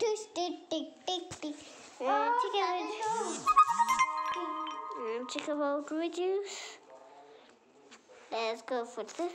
Check about videos. Let's go for this.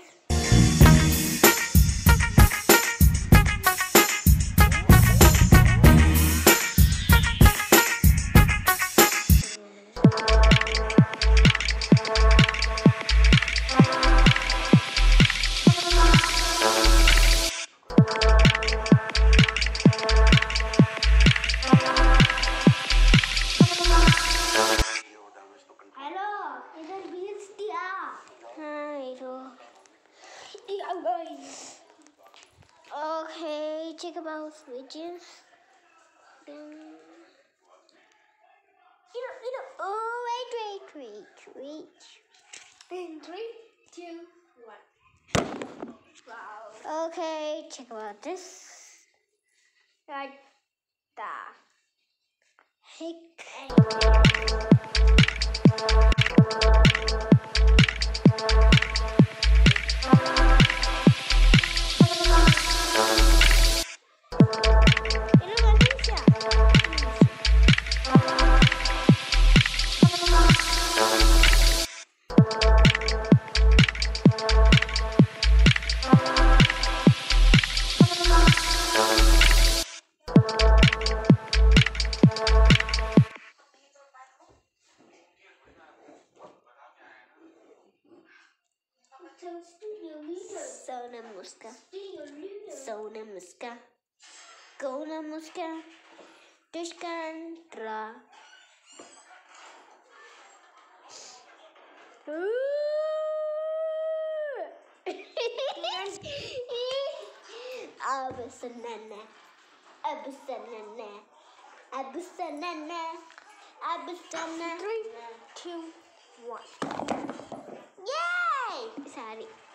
Okay, check about switches. Oh, wait. In 3, 2, 1. Wow. Okay, check about this. Right there. Zona muska. Gona muska. Dushkan dra. Abusana. 3, 2, 1. Yay! Sorry.